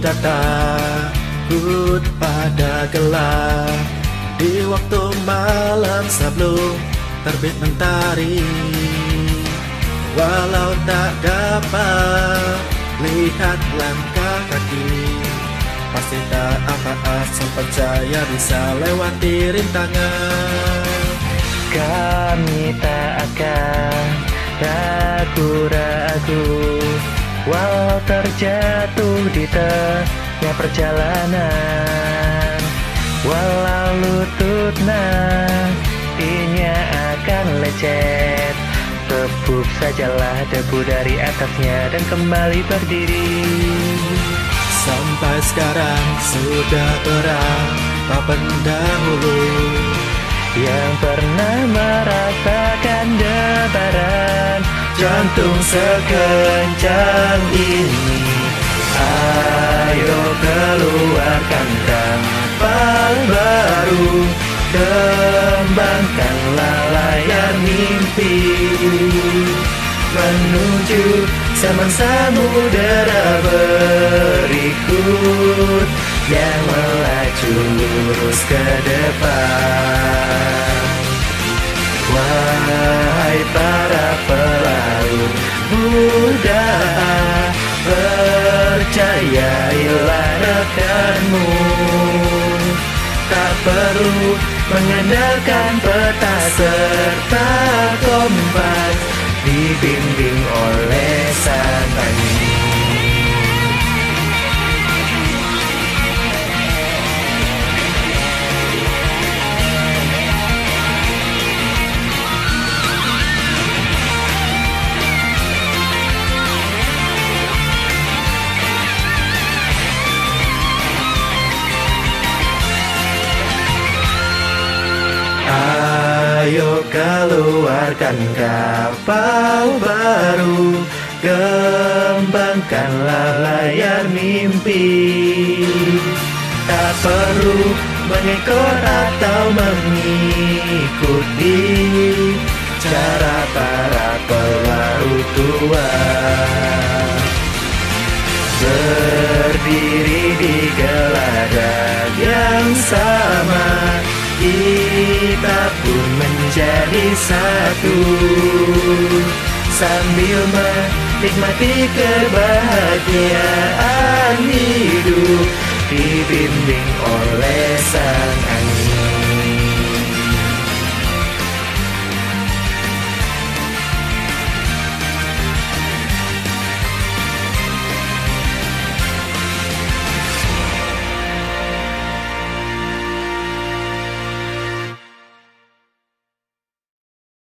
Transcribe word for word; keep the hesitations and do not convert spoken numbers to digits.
tidak takut pada gelap. Di waktu malam sebelum terbit mentari, walau tak dapat lihat langkah kaki, pasti tak apa asal percaya bisa lewati rintangan. Kami tak akan ragu-ragu, walau terjatuh di tengah perjalanan. Walau lutut nantinya akan lecet, tepuk sajalah debu dari atasnya dan kembali berdiri. Sampai sekarang sudah berapa pendahulu yang pernah merasakan debaran jantung sekencang ini. Ayo keluarkan kapal baru, kembangkanlah layar mimpi menuju zaman samudera berikut yang melaju lurus ke depan. Wahai para pelaut muda, percayailah rekanmu, tak perlu mengandalkan peta serta kompas, dibimbing oleh sang tani. Ayo keluarkan kapal baru, kembangkanlah layar mimpi. Tak perlu mengekor atau mengikuti cara para pelaut tua. Berdiri di geladak yang sama, kita pun menjadi satu, sambil menikmati kebahagiaan hidup, dibimbing oleh sang angin.